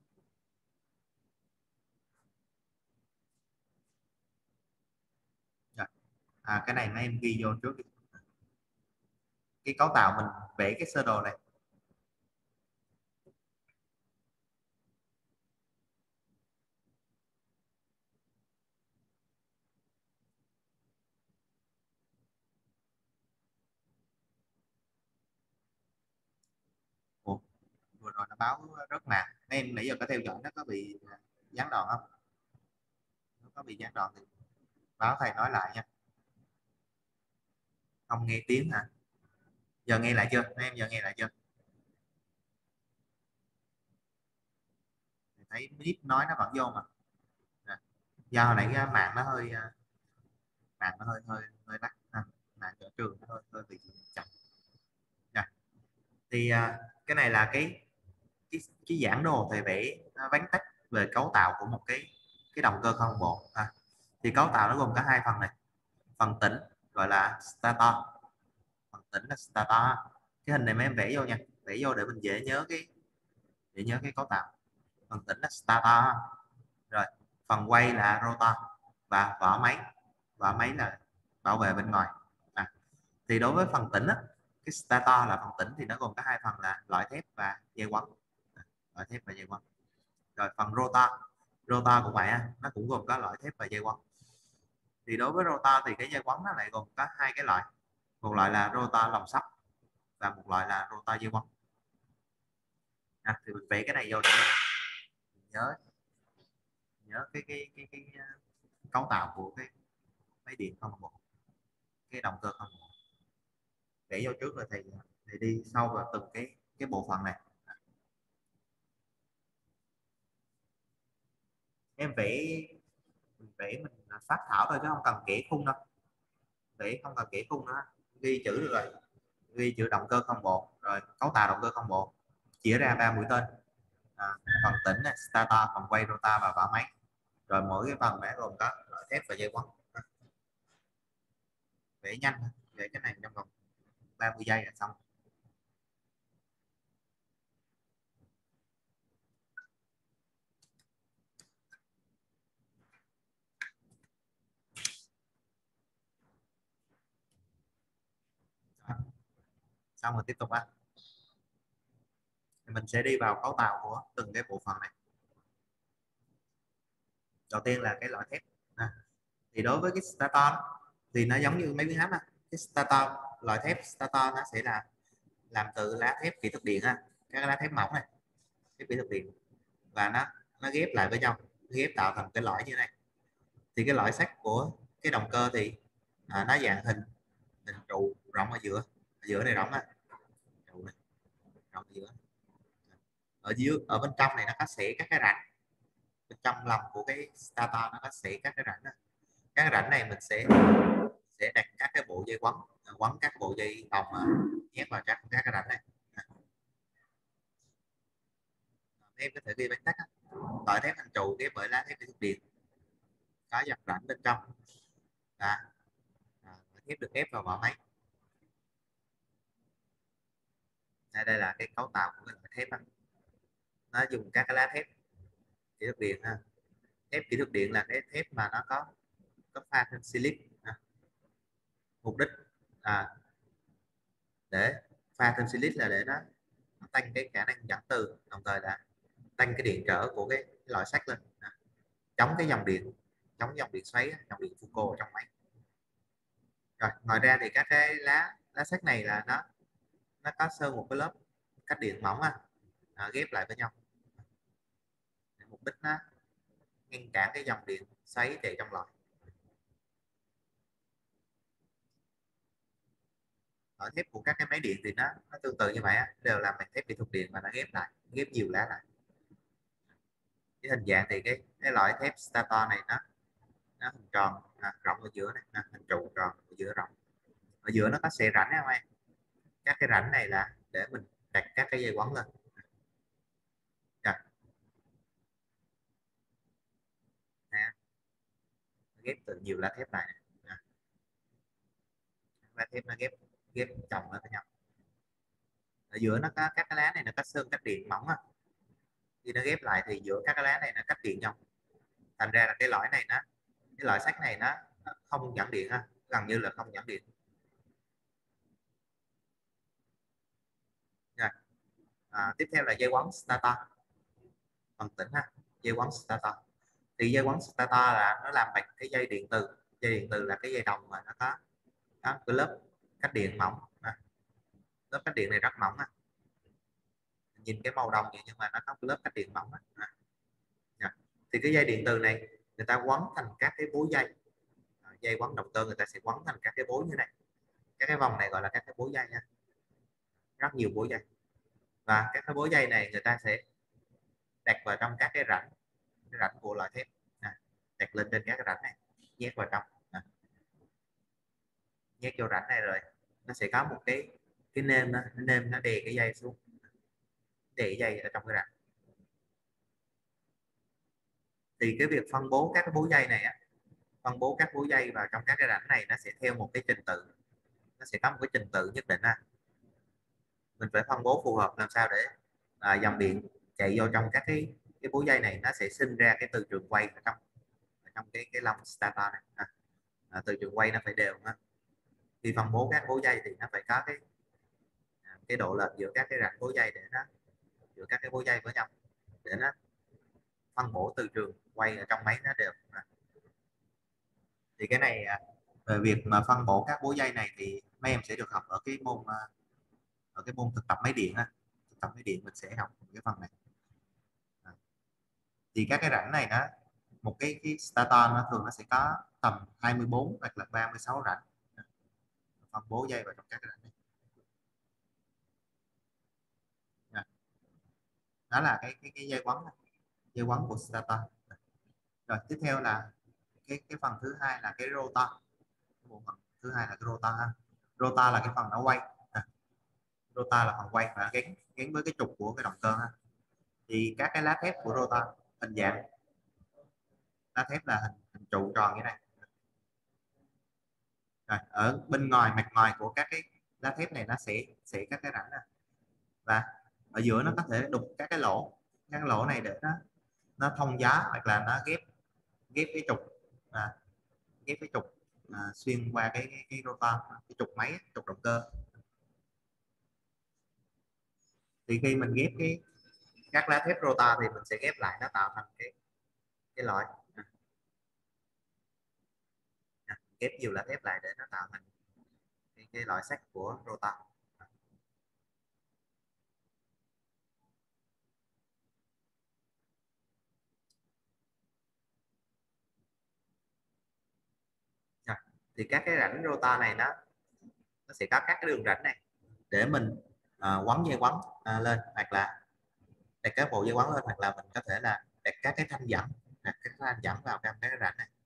Rồi. Cái này mấy em ghi vô trước đi. Cái cấu tạo mình vẽ cái sơ đồ này. Ủa, vừa rồi nó báo rất màn. Mấy em nãy giờ có theo dõi nó có bị gián đoạn không? Nó có bị gián đoạn thì báo thầy nói lại nha. Không nghe tiếng hả? Giờ nghe lại chưa? Mấy em giờ nghe lại chưa? Thấy mic nói nó vẫn vô mà. Do hồi nãy cái mạng nó hơi hơi lắc mạng ở trường nó hơi bị chậm. Rồi. Thì cái này là cái giảng đồ thầy vẽ vắn tắt về cấu tạo của một cái động cơ không bộ. Thì cấu tạo nó gồm có hai phần này. Phần tĩnh gọi là stator, phần tĩnh là stator. Cái hình này mấy em vẽ vô nha, vẽ vô để mình dễ nhớ cái cấu tạo. Phần tĩnh là stator, rồi phần quay là rotor, và vỏ máy là bảo vệ bên ngoài. Thì đối với phần tĩnh cái stator là phần tĩnh thì nó gồm có hai phần là lõi thép và dây quấn. Lõi thép và dây quấn. Rồi phần rotor cũng vậy nó cũng gồm có lõi thép và dây quấn. Thì đối với rotor thì cái dây quấn nó lại gồm có hai cái loại, một loại là rotor lòng sắt và một loại là rotor dây quấn. Thì mình vẽ cái này vô để mình nhớ cái cấu tạo của cái máy điện không bộ, cái động cơ không bộ. Vẽ vô trước rồi thì đi sâu vào từng cái bộ phận này. Em mình phát thảo thôi chứ không cần kể khung đâu, để không cần kể khung nữa, ghi chữ được rồi. Ghi chữ động cơ không bộ, rồi cấu tạo động cơ không bộ, chia ra 3 mũi tên. Phần tĩnh này, stator, phần quay rotor và vỏ máy. Rồi mỗi cái phần này gồm có lõi thép và dây quấn. Vẽ nhanh, vẽ cái này trong vòng 30 giây là xong. Xong rồi tiếp tục mình sẽ đi vào cấu tạo của từng cái bộ phận này. Đầu tiên là cái lõi thép. Thì đối với cái stator thì nó giống như mấy miếng hấp cái stator, loại thép stator nó sẽ là làm từ lá thép kỹ thuật điện các lá thép mỏng này, thép kỹ thuật điện, và nó ghép lại với nhau, ghép tạo thành cái lõi như này. Thì cái lõi sắt của cái động cơ thì nó dạng hình trụ rộng ở giữa này rộng trụ này rộng ở bên trong này nó có xẻ các cái rãnh. Bên trong lòng của cái stator nó có xẻ các cái rãnh các rãnh này mình sẽ đặt các cái bộ dây quấn các bộ dây đồng nhét vào các cái rãnh này. Em có thể ghi bánh tắt lõi thép hình trụ ghép bởi lá thép kỹ thuật điện có dập rãnh bên trong. Lõi thép được ép vào vỏ máy. Đây là cái cấu tạo của cái lõi thép nó dùng các cái lá thép kỹ thuật điện thép kỹ thuật điện là cái thép mà nó có pha thêm silic. Mục đích để pha thêm silic là để nó tăng cái khả năng dẫn từ, đồng thời là tăng cái điện trở của cái loại sắt lên, chống cái chống dòng điện xoáy, dòng điện Foucault ở trong máy. Rồi ngoài ra thì các cái lá sắt này là nó có sơn một cái lớp cách điện mỏng ghép lại với nhau, mục đích nó ngăn cản cái dòng điện xoáy chạy trong lõi. Loại thép của các cái máy điện thì nó tương tự như vậy á, đều làm bằng thép kỹ thuật điện và nó ghép lại, ghép nhiều lá lại. Cái hình dạng thì cái loại thép stator này nó hình tròn, rộng ở giữa này, hình trụ tròn ở giữa rộng, ở giữa nó có xe rãnh không em? Các cái rãnh này là để mình đặt các cái dây quấn lên. Rồi, nè, ghép từ nhiều lá thép lại này. Lá thép nó ghép ghép chồng lên với nhau. Ở giữa nó có các cái lá này, nó có sơn cách điện mỏng á, khi nó ghép lại thì giữa các cái lá này nó cách điện nhau, thành ra là cái lõi này cái lõi sắt này nó không dẫn điện ha, gần như là không dẫn điện. Rồi. Tiếp theo là dây quấn starter, phần tĩnh ha. Dây quấn starter thì dây quấn starter là nó làm bằng cái dây điện từ. Dây điện từ là cái dây đồng mà nó có cái lớp cách điện mỏng. Lớp cách điện này rất mỏng, nhìn cái màu đồng vậy nhưng mà nó có lớp cách điện mỏng. Thì cái dây điện từ này người ta quấn thành các cái bối dây. Dây quấn động cơ người ta sẽ quấn thành các cái bối như này, các cái vòng này gọi là các cái bối dây nha, rất nhiều bối dây. Và các cái bối dây này người ta sẽ đặt vào trong các cái rãnh của loại thép, đặt lên trên các cái rãnh này, nhét vào trong, nhét vô rãnh này rồi nó sẽ có một cái nêm nó đè cái dây xuống, đè dây ở trong cái rãnh. Thì cái việc phân bố các cái bối dây này phân bố các bối dây vào trong các cái rãnh này nó sẽ theo một cái trình tự, nó sẽ có một cái trình tự nhất định. Mình phải phân bố phù hợp làm sao để dòng điện chạy vô trong các cái bối dây này nó sẽ sinh ra cái từ trường quay ở trong cái lông starter này. Từ trường quay nó phải đều. Khi phân bố các bối dây thì nó phải có cái độ lệch giữa các cái rãnh bối dây, để nó giữa các cái bối dây với nhau để nó phân bổ từ trường quay ở trong máy nó đều. Thì cái này về việc mà phân bổ các bối dây này thì mấy em sẽ được học ở cái môn thực tập máy điện. Thực tập máy điện mình sẽ học cái phần này. Thì các cái rãnh này một cái starter nó thường nó sẽ có tầm 24 hoặc là 36 rãnh, phân bố dây vào trong các cái rãnh này. Đó là cái dây quấn của starter. Rồi tiếp theo là cái phần thứ hai là cái rotor. Bộ phận thứ hai là cái rotor ha. Rotor là cái phần nó quay. Rotor là phần quay và gắn với cái trục của cái động cơ ha. Thì các cái lá thép của rotor hình dạng lá thép là hình trụ tròn như này. Rồi, ở bên ngoài, mặt ngoài của các cái lá thép này nó sẽ các cái rãnh này. Và ở giữa nó có thể đục các cái lỗ này để nó thông gió, hoặc là nó ghép cái trục xuyên qua cái rotor, cái trục máy, trục động cơ. Thì khi mình ghép các lá thép rotor thì mình sẽ ghép lại, nó tạo thành cái lõi. Ghép nhiều lá thép lại để nó tạo thành cái lõi sắt của rotor. Thì các cái rãnh rotor này nó sẽ có các cái đường rãnh này để mình quấn dây quấn lên, hoặc là đặt các bộ dây quấn lên, hoặc là mình có thể là đặt các cái thanh dẫn, vào trong cái rãnh này.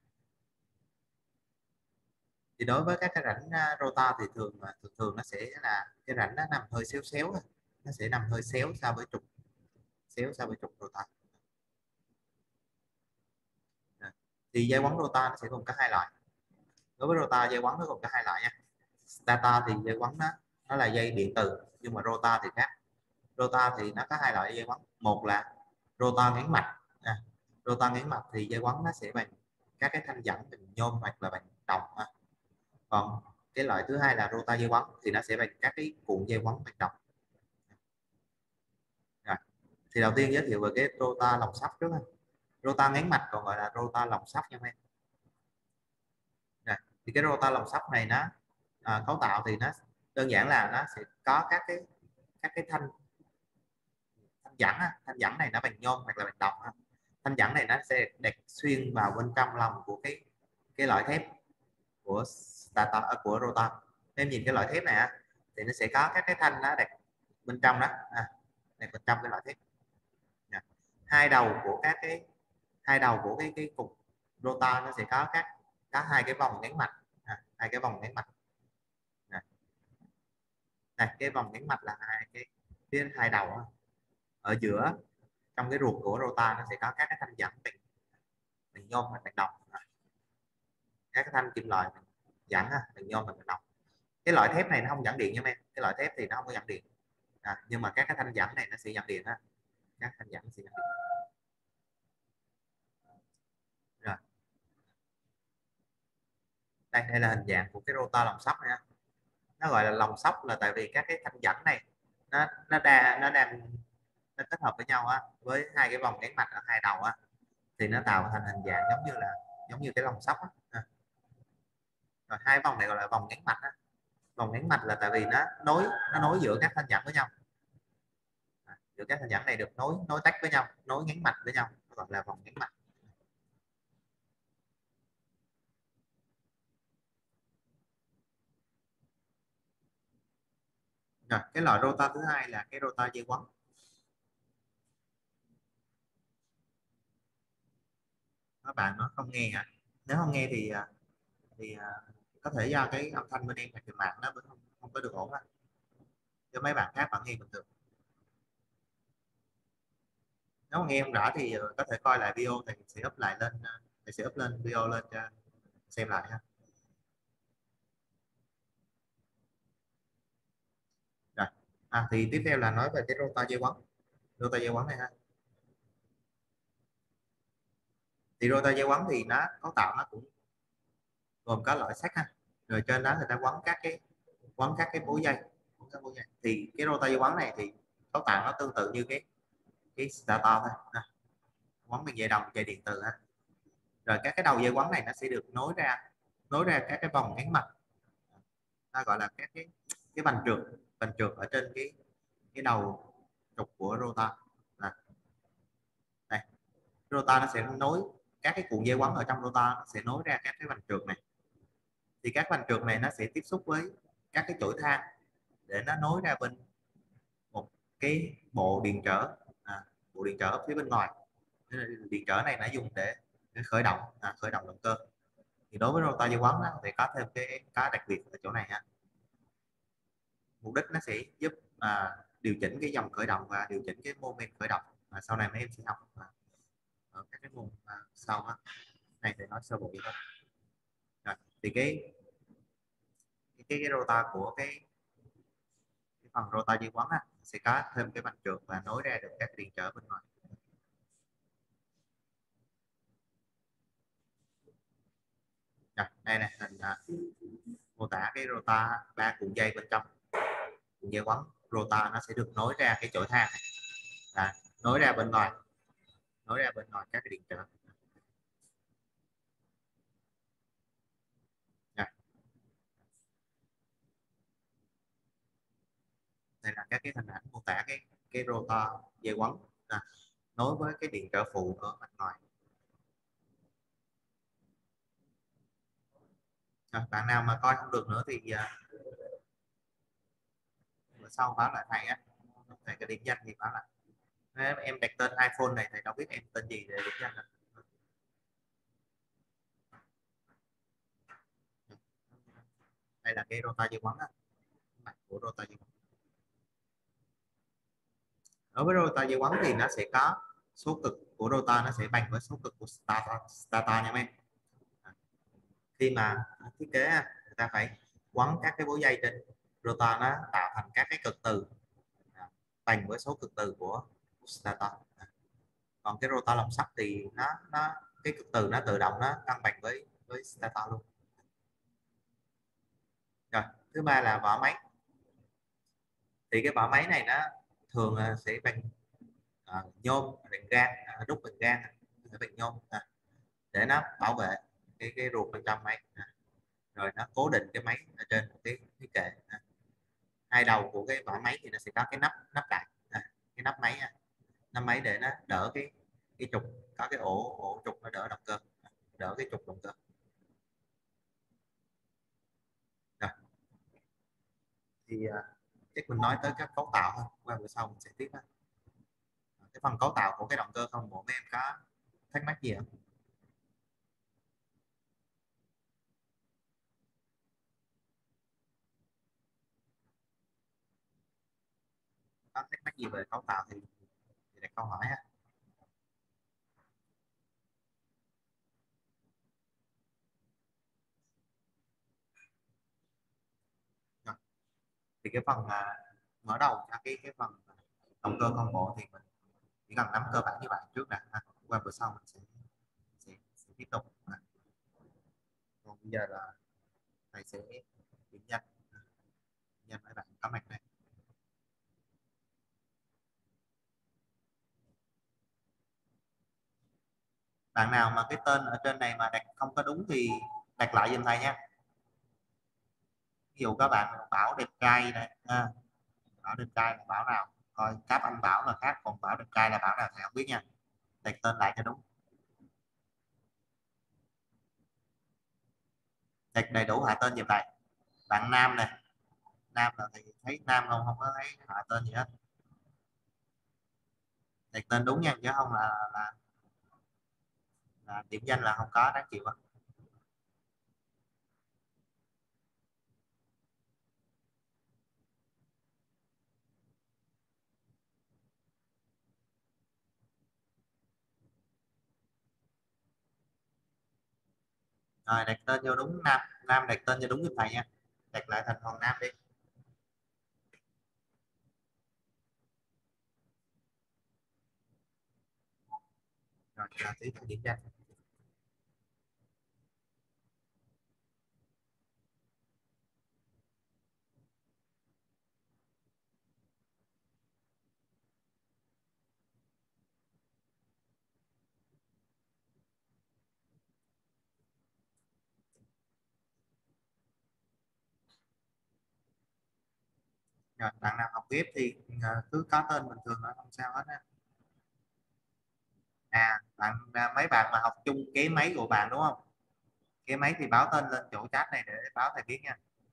Thì đối với các cái rãnh rotor thì thường nó sẽ là cái rãnh nó nằm hơi xéo, nó sẽ nằm hơi xéo so với trục rotor. Thì dây quấn rotor nó sẽ gồm có hai loại. Đối với rotor dây quấn nó gồm có hai loại nha. Stator thì dây quấn nó là dây điện từ, nhưng mà rotor thì khác. Rotor thì nó có hai loại dây quấn. Một là rotor ngắn mạch. Rotor ngắn mạch thì dây quấn nó sẽ bằng các cái thanh dẫn bằng nhôm hoặc là bằng đồng. Còn cái loại thứ hai là rotor dây quấn thì nó sẽ bằng các cái cuộn dây quấn bằng đồng. Rồi. Thì đầu tiên giới thiệu về cái rotor lồng sắt trước. Rotor ngắn mạch còn gọi là rotor lồng sắt nha em. Thì cái rotor lồng sắt này nó cấu tạo thì nó đơn giản là nó sẽ có các cái thanh dẫn này nó bằng nhôm hoặc là bằng đồng. Thanh dẫn này nó sẽ đặt xuyên vào bên trong lòng của cái lõi thép của rotor. em nhìn cái loại thép này á, thì nó sẽ có các cái thanh nó đặt bên trong đó, đặt bên trong cái loại thép. Nè. hai đầu của các cái hai đầu của cái cục rotor nó sẽ có hai cái vòng ngắn mạch, hai cái vòng ngắn mạch. Nè. Này, cái vòng ngắn mạch là cái hai đầu đó. Ở giữa trong cái ruột của rotor nó sẽ có các cái thanh dẫn bằng nhôm hoặc bằng đồng, các cái thanh kim loại dẫn bằng nhôm hoặc bằng đồng. Cái loại thép này nó không dẫn điện nha em, cái loại thép thì nó không có dẫn điện, nhưng mà các cái thanh dẫn này nó sẽ dẫn điện ha, các thanh dẫn sẽ dẫn điện. Rồi. Đây là hình dạng của cái rotor lòng sóc nha. Nó gọi là lòng sóc là tại vì các cái thanh dẫn này nó kết hợp với nhau á, với hai cái vòng ngắn mạch ở hai đầu á, thì nó tạo thành hình dạng giống như cái lòng sóc á. Rồi hai vòng này gọi là vòng ngắn mạch á. Vòng ngắn mạch là tại vì nó nối giữa các thanh dẫn với nhau, giữa các thanh dẫn này được nối tách với nhau, nối ngắn mạch với nhau, nó gọi là vòng ngắn mạch. Rồi, cái loại rotor thứ hai là cái rotor dây quấn. Các bạn nó không nghe hả? Nếu không nghe thì có thể do cái âm thanh bên em hoặc cái mạng nó vẫn không có được ổn á, cho mấy bạn khác vẫn nghe bình thường. Nếu mà nghe không rõ thì có thể coi lại video, thì sẽ up lại lên, thì sẽ up lên video lên cho xem lại ha. Rồi. Thì tiếp theo là nói về cái rotor dây quấn. Rotor dây quấn này ha. Thì rotor dây quấn thì nó cấu tạo nó cũng gồm có lõi sắt ha, rồi trên đó người ta quấn các cái bối dây, thì cái rotor dây quấn này thì cấu tạo nó tương tự như cái stator thôi ha. Quấn bằng dây đồng, dây điện từ ha. Rồi các cái đầu dây quấn này nó sẽ được nối ra các cái vòng ngắn mạch, ta gọi là các cái vành trượt ở trên cái đầu trục của rotor. Đây, rotor nó sẽ nối các cái cuộn dây quấn ở trong rotor, nó sẽ nối ra các cái vành trượt này, thì các vành trượt này nó sẽ tiếp xúc với các cái chổi than để nó nối ra bên một cái bộ điện trở, bộ điện trở ở phía bên ngoài. Điện trở này nó dùng để khởi động động cơ. Thì đối với rotor dây quấn thì có thêm cái đặc biệt ở chỗ này ha. Mục đích nó sẽ giúp điều chỉnh cái dòng khởi động và điều chỉnh cái mô men khởi động, sau này mấy em sẽ học ở các cái môn sau á. Này thì nói sơ bộ vậy thôi. Rồi, thì cái rotor của cái phần rotor dây quấn sẽ có thêm cái vành trượt và nối ra được các điện trở bên ngoài. Rồi, đây này hình mô tả cái rotor 3 cuộn dây bên trong. Cuộn dây quấn rotor nó sẽ được nối ra cái chổi than này, nối ra bên ngoài các cái điện trở. Rồi. Đây là các cái hình ảnh mô tả cái rotor dây quấn nối với cái điện trở phụ ở bên ngoài. Bạn nào mà coi không được nữa thì bữa sau báo lại thầy á, thầy cái điểm danh thì báo lại. Nếu em đặt tên iPhone này thầy đâu biết em tên gì để điểm danh được. Đây là cái rotor dây quấn mặt của rotor dây quấn. Đối với rotor dây quấn thì nó sẽ có số cực của rotor nó sẽ bằng với số cực của stator nha em. Khi mà thiết kế người ta phải quấn các cái bối dây trên rotor nó tạo thành các cái cực từ bằng với số cực từ của stator. Còn cái rotor lòng sắt thì nó cái cực từ nó tự động nó cân bằng với stator luôn. Rồi, thứ ba là vỏ máy. Thì cái vỏ máy này nó thường sẽ bằng nhôm, bằng gan, đúc bằng gan, bằng nhôm để nó bảo vệ cái ruột bên trong máy, rồi nó cố định cái máy ở trên một cái kệ. Hai đầu của cái vỏ máy thì nó sẽ có cái nắp lại, cái nắp máy để nó đỡ cái trục, có cái ổ trục nó đỡ động cơ, đỡ cái trục động cơ. Rồi. thì chắc mình nói tới các cấu tạo thôi, qua bữa sau mình sẽ tiếp á. Cái phần cấu tạo của cái động cơ không bộ mấy em có thắc mắc gì không? Có thắc mắc gì về cấu tạo thì đặt câu hỏi ha. Rồi. Thì cái phần mở đầu cho cái phần động cơ không bộ thì mình chỉ cần nắm cơ bản như vậy trước nè ha. Qua bữa sau mình sẽ tiếp tục. Còn bây giờ là thầy sẽ điểm danh danh mấy bạn có mặt này. Bạn nào mà cái tên ở trên này mà đặt không có đúng thì đặt lại giùm thầy nha. Ví dụ các bạn Bảo đẹp trai này Bảo đẹp trai là Bảo nào, coi các anh Bảo là khác, còn Bảo đẹp trai là Bảo nào thầy không biết nha, đặt tên lại cho đúng, đặt đầy đủ hạ tên giùm thầy. Bạn Nam này, Nam là thầy thấy Nam không, không có thấy hạ tên gì hết, đặt tên đúng nha, chứ không là điểm danh là không có đáng chịu á. Rồi đặt tên vô đúng Nam, Nam đặt tên cho đúng giùm thầy nha, đặt lại thành Hoàng Nam đi. Rồi là tí nữa điểm danh. Rồi bạn nào học tiếp thì cứ có tên bình thường là không sao hết á. Mấy bạn mà học chung cái máy của bạn đúng không, cái máy thì báo tên lên chỗ chat này để báo thầy biết nha.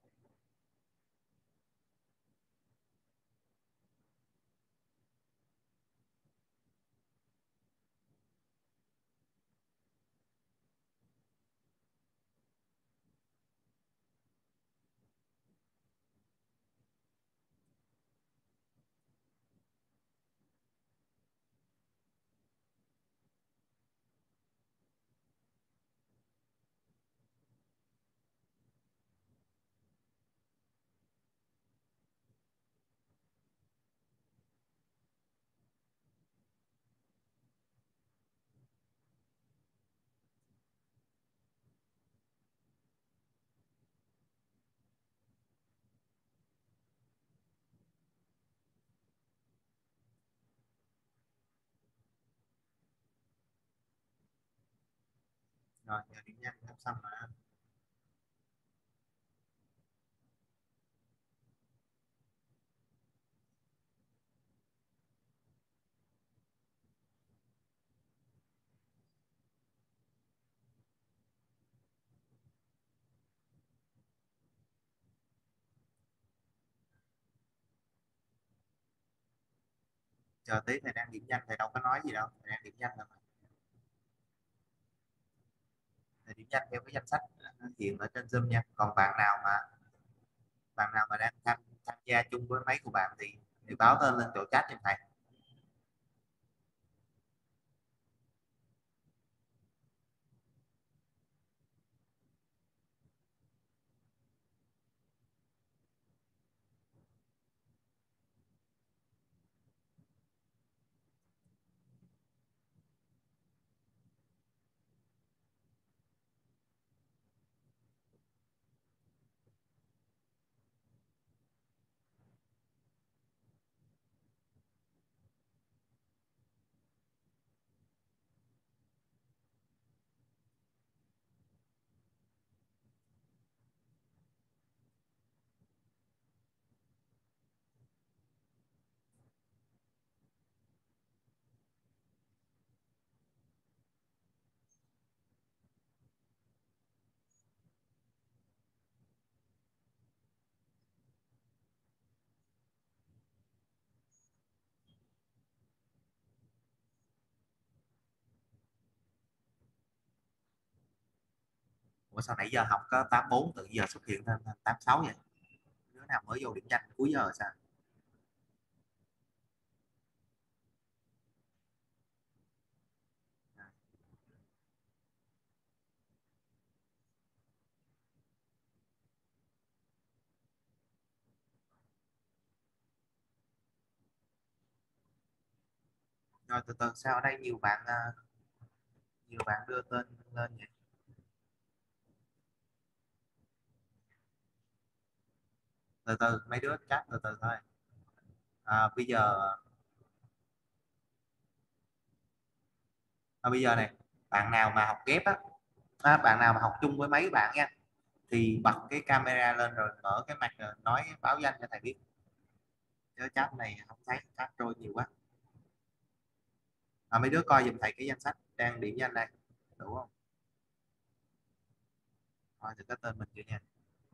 Rồi giờ điểm danh sắp xong mà. Chờ tí thầy đang điểm danh, thầy đâu có nói gì đâu, thầy đang điểm danh là thầy điểm danh theo cái danh sách hiện ở trên Zoom nha. Còn bạn nào mà đang tham gia chung với máy của bạn thì báo tên lên chỗ chat cho thầy. Ủa sao nãy giờ học có 84 tự giờ xuất hiện thêm 86 vậy? Đứa nào mới vô điểm danh cuối giờ sao? Rồi từ từ sao ở đây nhiều bạn đưa tên lên vậy? Từ từ mấy đứa chat từ từ thôi. Bây giờ bây giờ này, bạn nào mà học ghép á, bạn nào mà học chung với mấy bạn nha, thì bật cái camera lên rồi mở cái mặt rồi nói báo danh cho thầy biết, chứ chat này không thấy, chat trôi nhiều quá. Mấy đứa coi giùm thầy cái danh sách đang điểm danh đây, đủ không? Coi thử có tên mình chưa nha.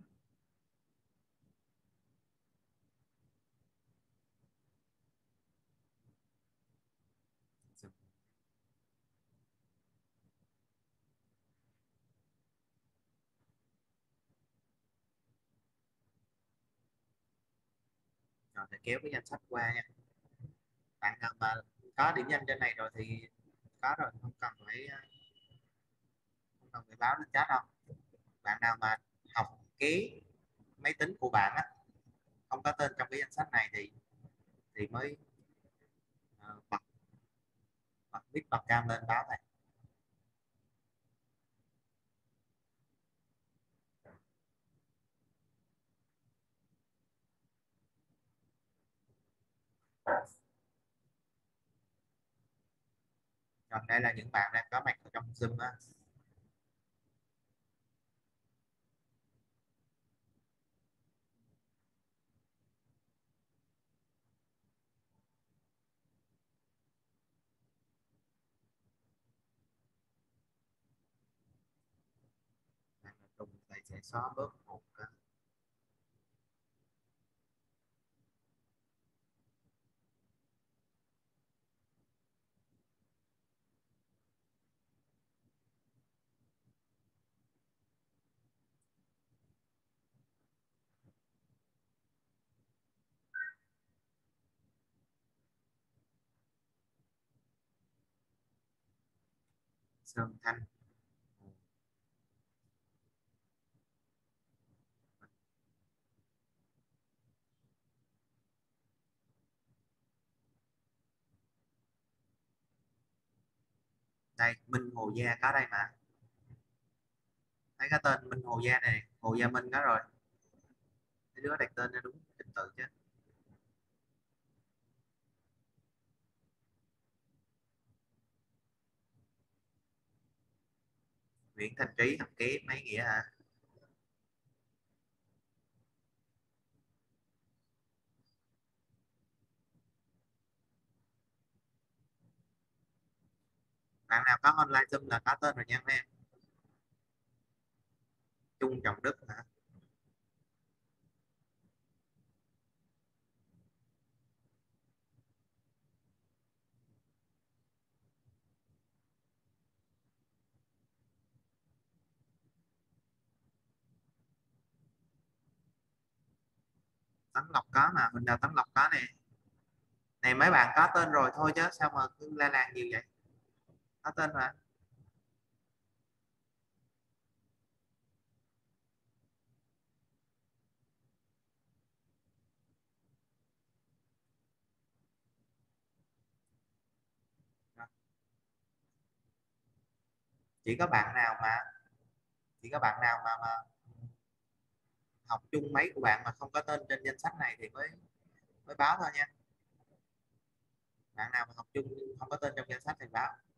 Rồi thầy kéo cái danh sách qua nha. Bạn nào mà có điểm danh trên này rồi thì có rồi, không cần phải báo lên chat đâu. Bạn nào mà học kế máy tính của bạn á, không có tên trong cái danh sách này thì mới bật mic bật cam lên báo thầy. Còn đây là những bạn đang có mặt ở trong Zoom á. Tùng thầy sẽ xóa bớt một cái. Sơn Thanh. Đây Minh Hồ Gia có đây mà, thấy cái tên Minh Hồ Gia này, Hồ Gia Minh có rồi. Cái đứa đặt tên nó đúng trình tự chứ. Nguyễn Thành Trí học kế mấy nghĩa hả? Bạn nào có online Zoom là có tên rồi nha mấy em. Trung Trọng Đức hả? Tấn Lộc có mà, mình Đào Tấn Lộc có nè. Này mấy bạn có tên rồi thôi chứ sao mà cứ la làng nhiều vậy? Có tên mà. Chỉ có bạn nào mà chỉ có bạn nào mà học chung mấy của bạn mà không có tên trên danh sách này thì mới mới báo thôi nha. Bạn nào mà học chung không có tên trong danh sách thì báo.